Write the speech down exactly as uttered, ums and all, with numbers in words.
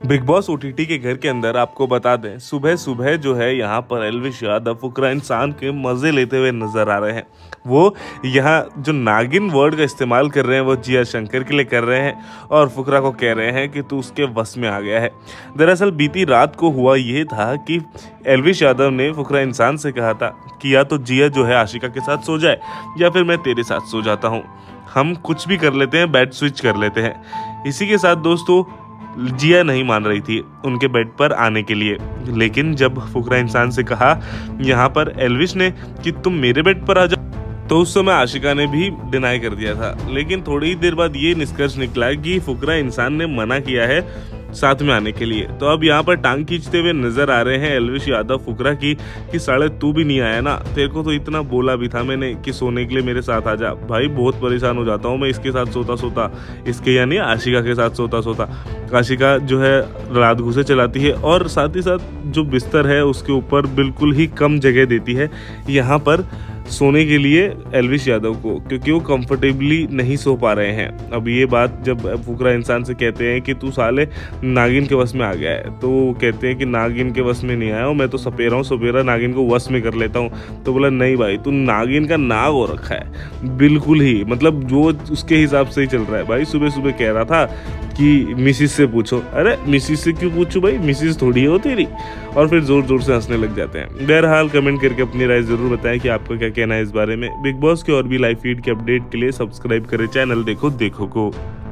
Big boss OTT के घर के अंदर आपको बता दें, सुबह सुबह जो है यहाँ पर एल्विश यादव फुकरा इंसान के मज़े लेते हुए नजर आ रहे हैं। वो यहाँ जो नागिन वर्ड का इस्तेमाल कर रहे हैं वो जिया शंकर के लिए कर रहे हैं और फुकरा को कह रहे हैं कि तू उसके वश में आ गया है। दरअसल बीती रात को हुआ ये था कि एल्विश यादव ने फुकरा इंसान से कहा था कि या तो जिया जो है आशिका के साथ सो जाए या फिर मैं तेरे साथ सो जाता हूँ, हम कुछ भी कर लेते हैं, बेड स्विच कर लेते हैं। इसी के साथ दोस्तों जिया नहीं मान रही थी उनके बेड पर आने के लिए, लेकिन जब फुकरा इंसान से कहा यहाँ पर एल्विश ने कि तुम मेरे बेड पर आ जाओ, तो उस समय आशिका ने भी डिनाई कर दिया था। लेकिन थोड़ी ही देर बाद ये निष्कर्ष निकला कि फुकरा इंसान ने मना किया है साथ में आने के लिए। तो अब यहाँ पर टांग खींचते हुए नजर आ रहे हैं एल्विश यादव फुकरा की कि साले तू भी नहीं आया ना, तेरे को तो इतना बोला भी था मैंने कि सोने के लिए मेरे साथ आ जा। भाई बहुत परेशान हो जाता हूँ मैं इसके साथ सोता सोता, इसके यानी आशिका के साथ सोता सोता। आशिका जो है रात घुसे चलाती है और साथ ही साथ जो बिस्तर है उसके ऊपर बिल्कुल ही कम जगह देती है यहाँ पर सोने के लिए एल्विश यादव को, क्योंकि वो कंफर्टेबली नहीं सो पा रहे हैं। अब ये बात जब फुकरा इंसान से कहते हैं कि तू साले नागिन के वश में आ गया है, तो वो कहते हैं कि नागिन के वश में नहीं आया हूँ, मैं तो सपेरा हूँ, सपेरा नागिन को वश में कर लेता हूँ। तो बोला नहीं भाई, तू नागिन का नाग हो रखा है बिल्कुल ही, मतलब जो उसके हिसाब से ही चल रहा है। भाई सुबह सुबह कह रहा था कि मिसिस से पूछो, अरे मिसिस से क्यों पूछूं भाई, मिसिस थोड़ी हो तेरी, और फिर जोर जोर से हंसने लग जाते हैं। बहरहाल कमेंट करके अपनी राय जरूर बताएं कि आपका क्या कहना है इस बारे में। बिग बॉस के और भी लाइव फीड के अपडेट के लिए सब्सक्राइब करें चैनल देखो देखो को।